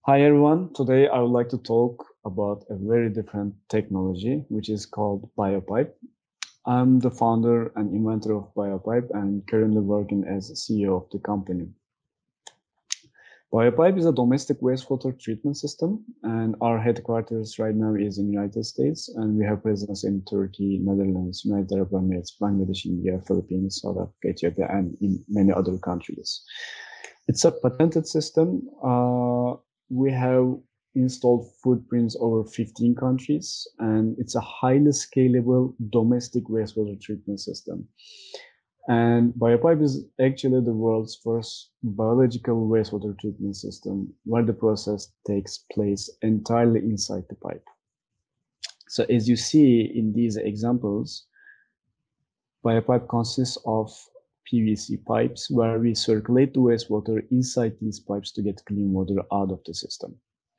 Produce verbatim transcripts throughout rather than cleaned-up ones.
Hi everyone, today I would like to talk about a very different technology which is called Biopipe. I'm the founder and inventor of Biopipe and currently working as C E O of the company. Biopipe is a domestic wastewater treatment system and our headquarters right now is in the United States and we have presence in Turkey, Netherlands, United Arab Emirates, Bangladesh, India, Philippines, South Africa, Ethiopia, and in many other countries. It's a patented system. Uh, we have installed footprints over fifteen countries, and it's a highly scalable domestic wastewater treatment system. And Biopipe is actually the world's first biological wastewater treatment system where the process takes place entirely inside the pipe. So as you see in these examples, Biopipe consists of P V C pipes where we circulate the wastewater inside these pipes to get clean water out of the system.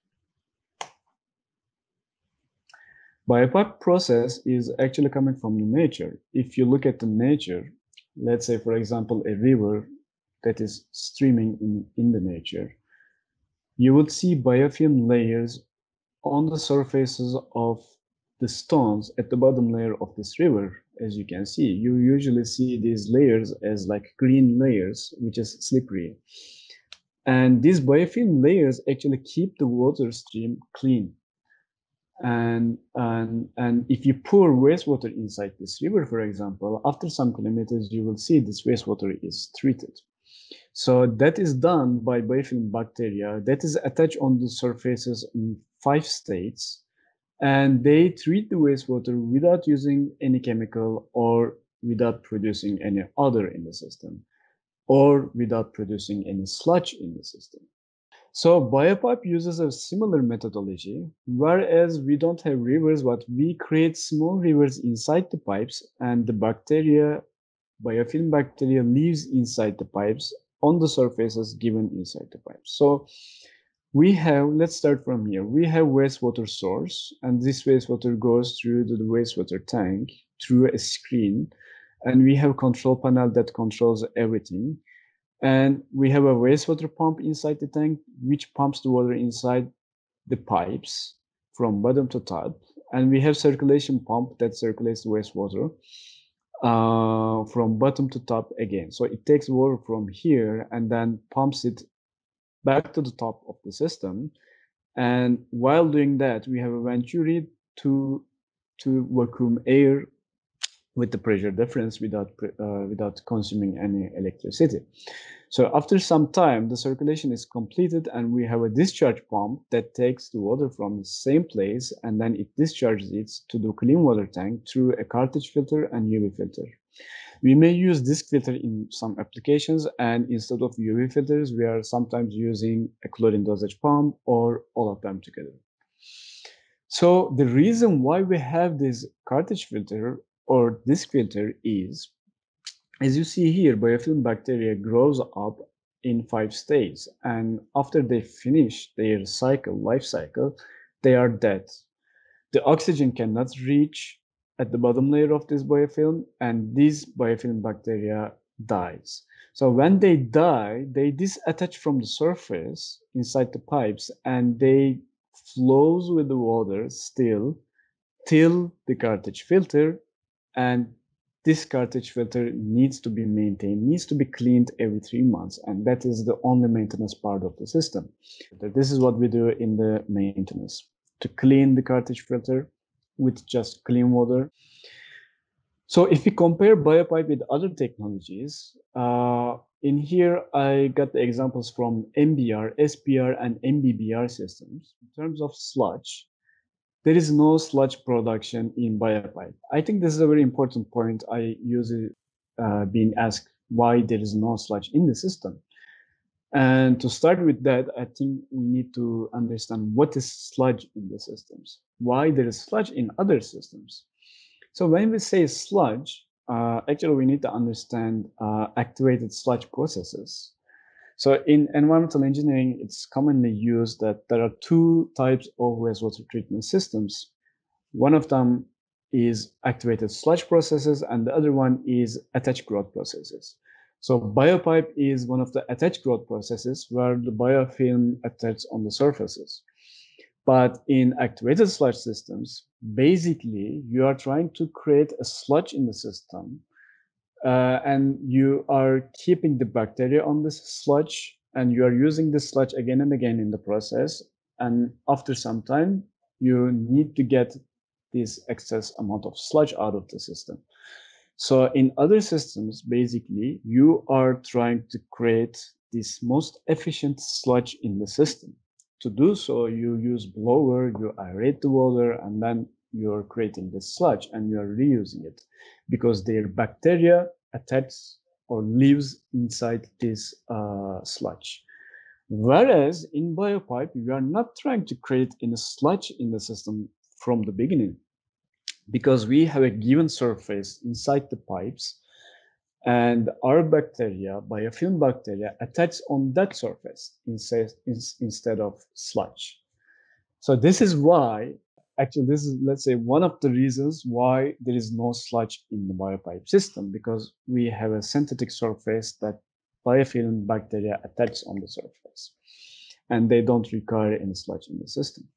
Biopipe process is actually coming from the nature. If you look at the nature, let's say, for example, a river that is streaming in, in the nature, you would see biofilm layers on the surfaces of the stones at the bottom layer of this river. As you can see, you usually see these layers as like green layers, which is slippery. And these biofilm layers actually keep the water stream clean. And, and, and if you pour wastewater inside this river, for example, after some kilometers, you will see this wastewater is treated. So that is done by biofilm bacteria that is attached on the surfaces in five states. And they treat the wastewater without using any chemical or without producing any odor in the system or without producing any sludge in the system. So Biopipe uses a similar methodology, whereas we don't have rivers, but we create small rivers inside the pipes and the bacteria, biofilm bacteria lives inside the pipes on the surfaces given inside the pipes. So we have, let's start from here. We have wastewater source, and this wastewater goes through the wastewater tank through a screen, and we have control panel that controls everything. And we have a wastewater pump inside the tank, which pumps the water inside the pipes from bottom to top. And we have circulation pump that circulates the wastewater uh, from bottom to top again. So it takes water from here and then pumps it back to the top of the system. And while doing that, we have a venturi to, to vacuum air with the pressure difference without, uh, without consuming any electricity. So after some time, the circulation is completed and we have a discharge pump that takes the water from the same place and then it discharges it to the clean water tank through a cartridge filter and U V filter. We may use this filter in some applications, and instead of U V filters, we are sometimes using a chlorine dosage pump or all of them together. So the reason why we have this cartridge filter or this filter is, as you see here, biofilm bacteria grows up in five stages, and after they finish their cycle, life cycle, they are dead. The oxygen cannot reach at the bottom layer of this biofilm, and these biofilm bacteria dies. So when they die, they disattach from the surface inside the pipes, and they flows with the water still till the cartridge filter, and this cartridge filter needs to be maintained, needs to be cleaned every three months, and that is the only maintenance part of the system. This is what we do in the maintenance, to clean the cartridge filter with just clean water. So if we compare Biopipe with other technologies, uh, in here I got the examples from M B B R, S B R, and M B B R systems. In terms of sludge, there is no sludge production in Biopipe. I think this is a very important point. I usually uh, being asked why there is no sludge in the system. And to start with that, I think we need to understand what is sludge in the systems, why there is sludge in other systems. So when we say sludge, uh, actually we need to understand uh, activated sludge processes. So in environmental engineering, it's commonly used that there are two types of wastewater treatment systems. One of them is activated sludge processes, and the other one is attached growth processes. So biopipe is one of the attached growth processes where the biofilm attaches on the surfaces. But in activated sludge systems, basically you are trying to create a sludge in the system, uh, and you are keeping the bacteria on this sludge, and you are using this sludge again and again in the process. And after some time, you need to get this excess amount of sludge out of the system. So in other systems, basically, you are trying to create this most efficient sludge in the system. To do so, you use blower, you aerate the water, and then you're creating this sludge and you're reusing it because their bacteria attacks or lives inside this uh, sludge. Whereas in biopipe, you are not trying to create any sludge in the system from the beginning, because we have a given surface inside the pipes, and our bacteria, biofilm bacteria, attach on that surface instead, instead of sludge. So this is why, actually, this is, let's say, one of the reasons why there is no sludge in the biopipe system, because we have a synthetic surface that biofilm bacteria attach on the surface, and they don't require any sludge in the system.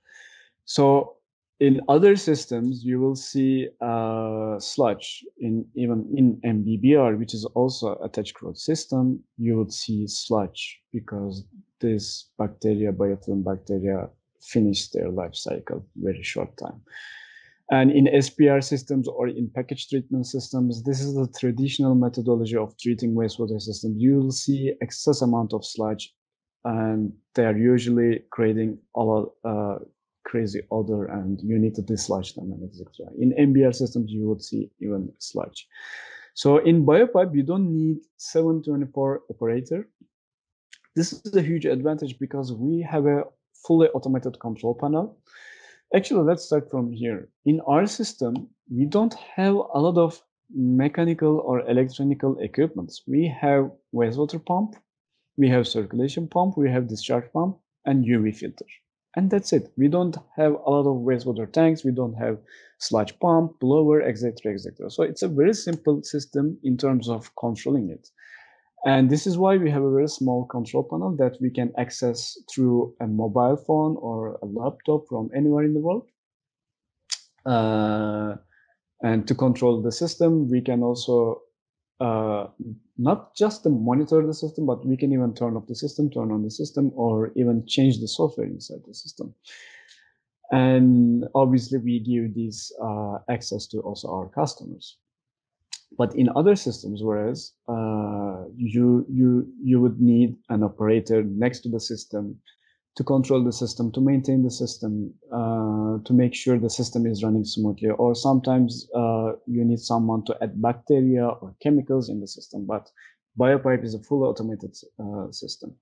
So in other systems, you will see uh, sludge. In even in M B B R, which is also a attached growth system, you would see sludge because this bacteria, biofilm bacteria, finish their life cycle very short time. And in S P R systems or in package treatment systems, this is the traditional methodology of treating wastewater systems. You will see excess amount of sludge, and they are usually creating a lot uh, crazy odor, and you need to dislodge them, and et cetera. In M B R systems, you would see even sludge. So in biopipe, you don't need seven twenty-four operator. This is a huge advantage because we have a fully automated control panel. Actually, let's start from here. In our system, we don't have a lot of mechanical or electronical equipments. We have wastewater pump, we have circulation pump, we have discharge pump, and U V filter. And that's it. We don't have a lot of wastewater tanks. We don't have sludge pump, blower, et cetera, et cetera. So it's a very simple system in terms of controlling it. And this is why we have a very small control panel that we can access through a mobile phone or a laptop from anywhere in the world. Uh, and to control the system, we can also uh, not just monitor the system, but we can even turn off the system, turn on the system, or even change the software inside the system. And obviously, we give this uh, access to also our customers. But in other systems, whereas uh, you you you would need an operator next to the system to control the system, to maintain the system, uh, to make sure the system is running smoothly, or sometimes uh, you need someone to add bacteria or chemicals in the system. But biopipe is a fully automated uh, system.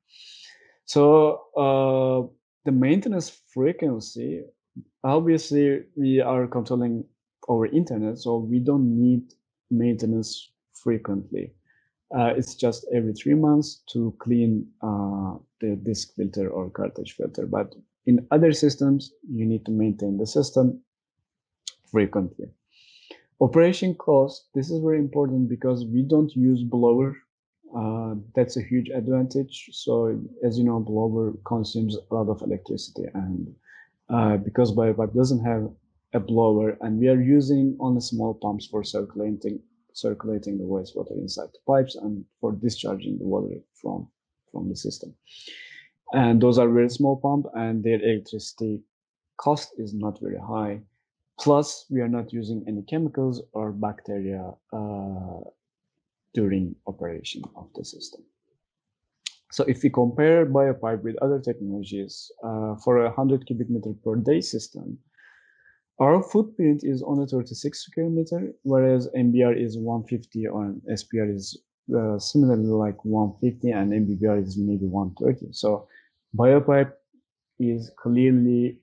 So uh, the maintenance frequency, obviously, we are controlling over internet, so we don't need maintenance frequently. Uh, it's just every three months to clean uh, the disk filter or cartridge filter. But in other systems, you need to maintain the system frequently. Operation cost, this is very important because we don't use blower. Uh, that's a huge advantage. So as you know, blower consumes a lot of electricity, and uh, because biopipe doesn't have a blower, and we are using only small pumps for circulating circulating the wastewater inside the pipes and for discharging the water from from the system. And those are very small pump, and their electricity cost is not very high. Plus, we are not using any chemicals or bacteria uh, during operation of the system. So if we compare biopipe with other technologies, uh, for a one hundred cubic meter per day system, our footprint is only thirty-six square meter, whereas M B R is one fifty, or S P R is uh, similarly like one fifty, and M B B R is maybe one thirty. So biopipe is clearly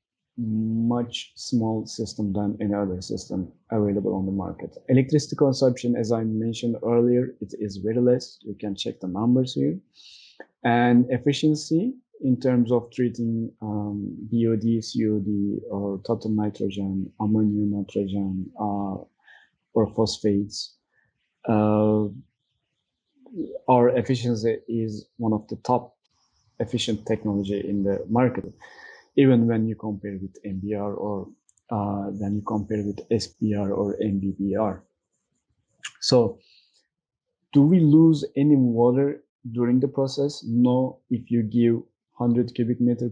much small system than any other system available on the market. Electricity consumption, as I mentioned earlier, it is very less. You can check the numbers here. And efficiency in terms of treating um, B O D, C O D, or total nitrogen, ammonia, nitrogen, uh, or phosphates. Uh, our efficiency is one of the top efficient technology in the market, even when you compare with M B R or uh, when you compare with S B R or M B B R. So do we lose any water during the process? No. If you give one hundred cubic meter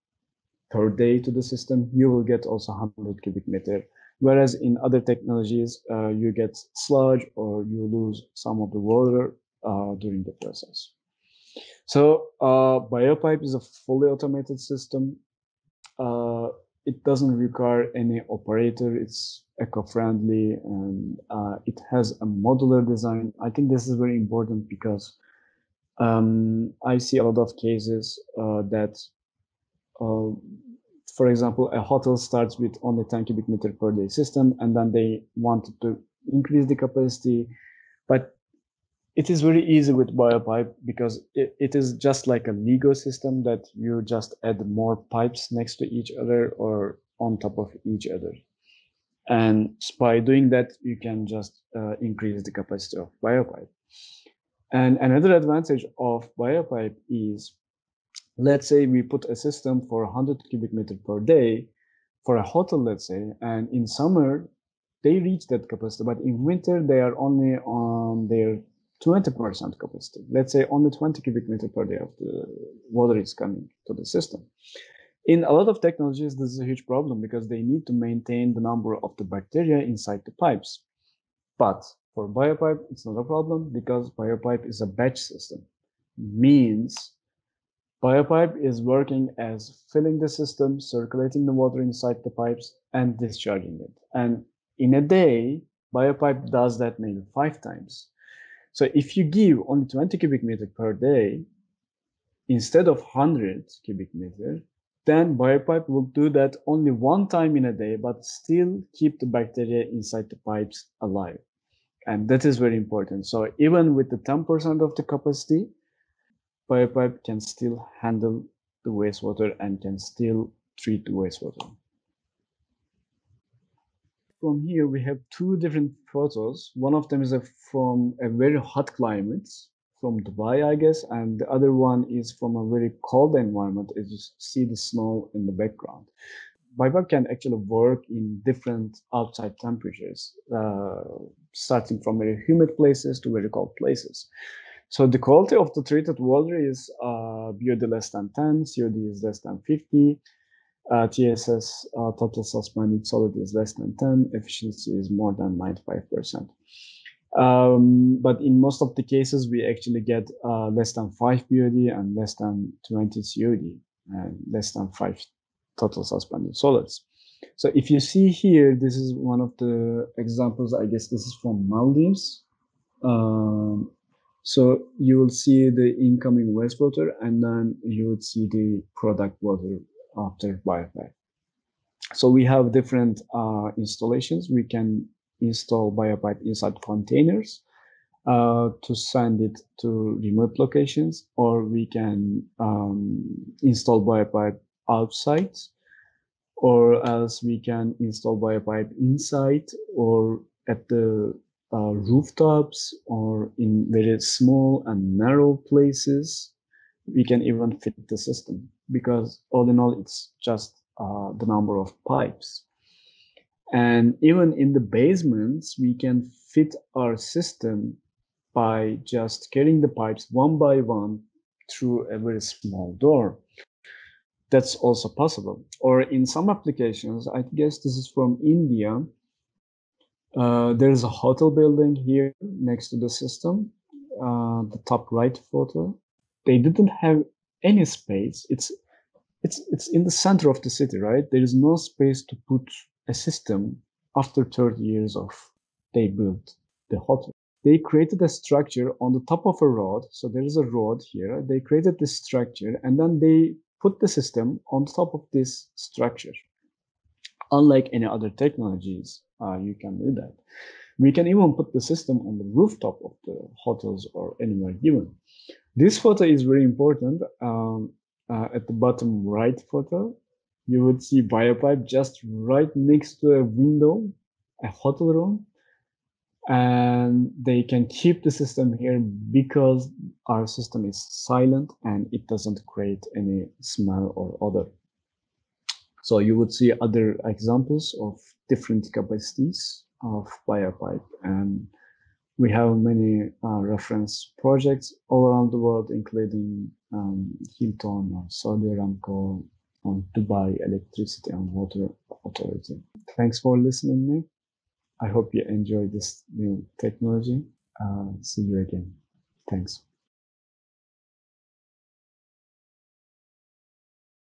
per day to the system, you will get also one hundred cubic meter. Whereas in other technologies, uh, you get sludge or you lose some of the water uh, during the process. So uh, Biopipe is a fully automated system. Uh, it doesn't require any operator. It's eco-friendly and uh, it has a modular design. I think this is very important because um, I see a lot of cases uh, that, uh, for example, a hotel starts with only ten cubic meter per day system, and then they wanted to increase the capacity, but it is very easy with Biopipe because it, it is just like a Lego system that you just add more pipes next to each other or on top of each other. And by doing that, you can just uh, increase the capacity of Biopipe. And another advantage of Biopipe is, let's say we put a system for one hundred cubic meter per day for a hotel, let's say, and in summer, they reach that capacity, but in winter, they are only on their twenty percent capacity. Let's say only twenty cubic meter per day of the water is coming to the system. In a lot of technologies, this is a huge problem because they need to maintain the number of the bacteria inside the pipes. But for Biopipe, it's not a problem because Biopipe is a batch system. Means Biopipe is working as filling the system, circulating the water inside the pipes, and discharging it. And in a day, Biopipe does that maybe five times. So if you give only twenty cubic meter per day, instead of one hundred cubic meter, then Biopipe will do that only one time in a day, but still keep the bacteria inside the pipes alive. And that is very important. So even with the ten percent of the capacity, Biopipe can still handle the wastewater and can still treat the wastewater. From here, we have two different photos. One of them is a, from a very hot climate, from Dubai, I guess, and the other one is from a very cold environment, as you see the snow in the background. Biopipe can actually work in different outside temperatures, uh, starting from very humid places to very cold places. So the quality of the treated water is uh, B O D less than ten, C O D is less than fifty, uh, T S S, uh, total suspended solid, is less than ten, efficiency is more than ninety-five percent. Um, but in most of the cases, we actually get uh, less than five B O D and less than twenty C O D and less than five total suspended solids. So if you see here, this is one of the examples. I guess this is from Maldives. Um, so you will see the incoming wastewater, and then you would see the product water after Biopipe. So we have different uh, installations. We can install Biopipe inside containers uh, to send it to remote locations, or we can um, install Biopipe outside, or else we can install Biopipe inside or at the uh, rooftops or in very small and narrow places. We can even fit the system because all in all, it's just uh, the number of pipes. And even in the basements, we can fit our system by just carrying the pipes one by one through a very small door. That's also possible. Or in some applications, I guess this is from India, uh, there's a hotel building here next to the system, uh, the top right photo. They didn't have any space. It's it's it's in the center of the city, right? There is no space to put a system after thirty years of they built the hotel. They created a structure on the top of a road. So there is a road here. They created this structure and then they put the system on top of this structure. Unlike any other technologies, uh, you can do that. We can even put the system on the rooftop of the hotels or anywhere given. This photo is very important. Um, uh, at the bottom right photo, you would see Biopipe just right next to a window, a hotel room. And they can keep the system here because our system is silent and it doesn't create any smell or odor. So you would see other examples of different capacities of Biopipe, and we have many uh, reference projects all around the world, including um, Hilton or Saudi Aramco, on Dubai Electricity and Water Authority. Thanks for listening to me. I hope you enjoy this new technology. Uh, see you again. Thanks.